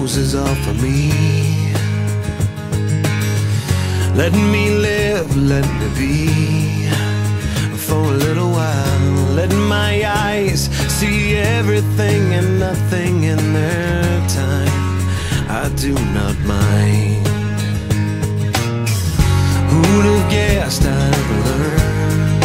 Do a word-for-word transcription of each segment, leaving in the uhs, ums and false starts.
roses are for me. Let me live, let me be for a little while. Let my eyes see everything and nothing in their time. I do not mind. Who'd have guessed I'd learned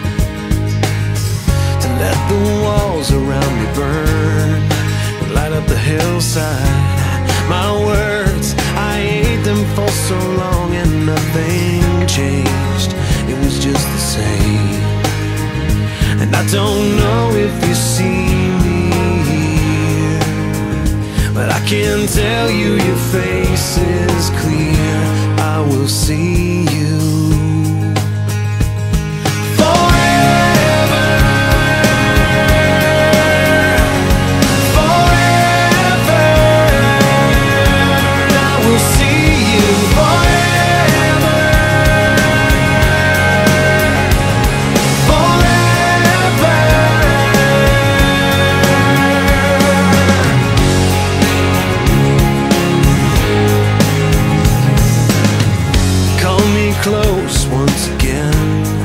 to let the walls around me burn, light up the hillside. My words, I ate them for so long and nothing changed. It was just the same. And I don't know if you see me here, but I can tell you your face is clear. I will see you forever, forever. I will see you forever, forever. Call me close once again.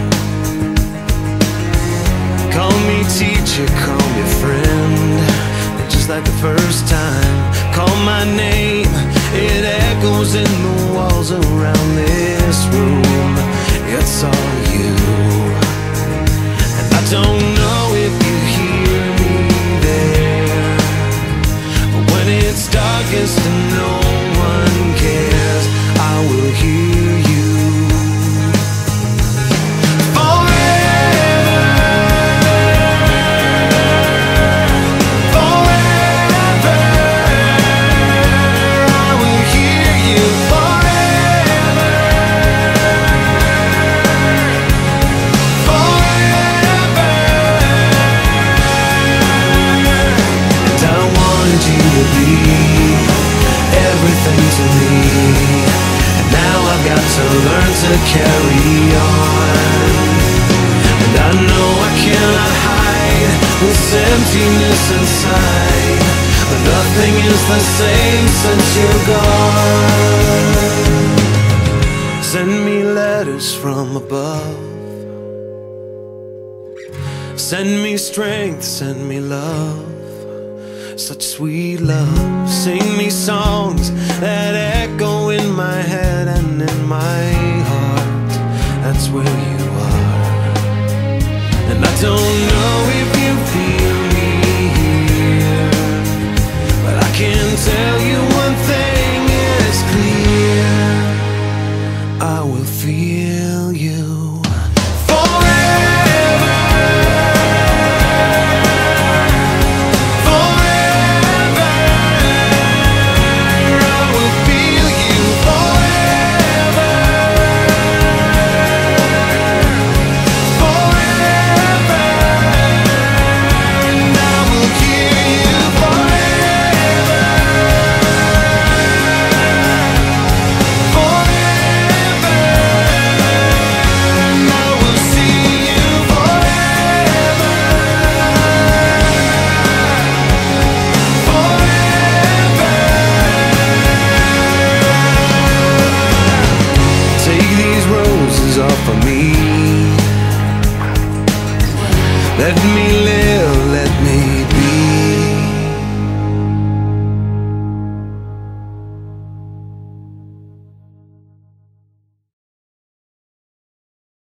Call me teacher, call me friend. Just like the first time, call my name. It echoes in the walls around this room. It's all you. And I don't know if you hear me there, but when it's darkest and no one cares, I will hear you forever, forever. I will hear you forever, forever. And I wanted you to be everything to me, and now I've got to learn to carry on. And I know I cannot hide this emptiness inside, but nothing is the same since you're gone. Send me letters from above, send me strength, send me love, such sweet love. Sing me songs that echo in my head and in my heart. That's where you are. And I don't know if you feel me here, but I can tell you one thing is clear. I will feel you forever, forever. I will feel you forever, forever. And I will hear you forever, forever. And I will see you forever, forever. Take these roses off of me. Let me